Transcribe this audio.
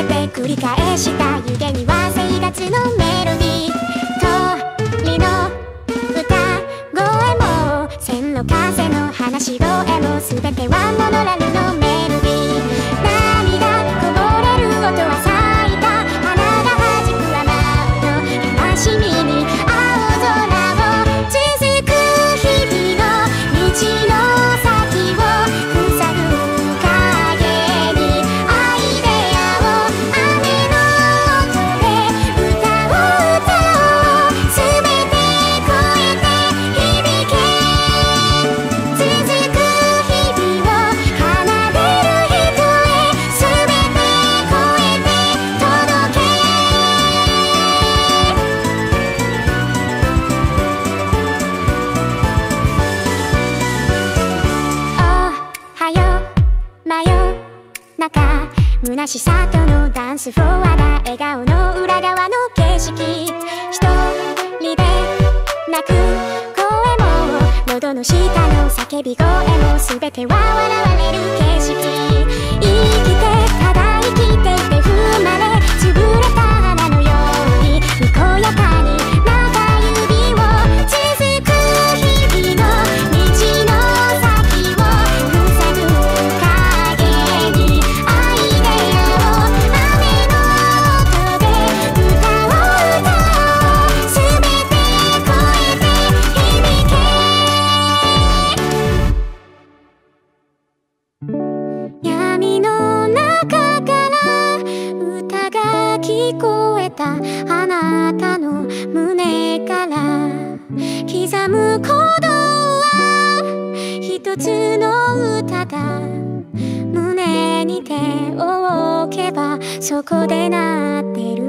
めて繰り返した湯気には生活のメロディー、鳥の歌声も線路風の話し声も全てはモノラルのメロディー、涙こぼれる音は咲いた花が弾く雨の悲しみに青空を続く日々の道の先を塞ぐ影にアイデアを雨の音で歌を歌おう、全て超えて響け、続く日々を奏でる人へ、全て超えて届け。おはよう真夜中、虚しさとのダンスフロアだ、笑顔の裏側の景色、一人で泣く声も喉の下の叫び声も全ては笑われる景色、生きてただ生きていて踏まれ潰れた花のようににこやかに中指を続く日々の道の先を塞ぐ影にアイデアを雨の音で歌を歌おう、全て超えて響け。闇の中から歌が聞こえた、あなたの胸から刻む鼓動は一つの歌だ、胸に手を置けばそこで鳴ってる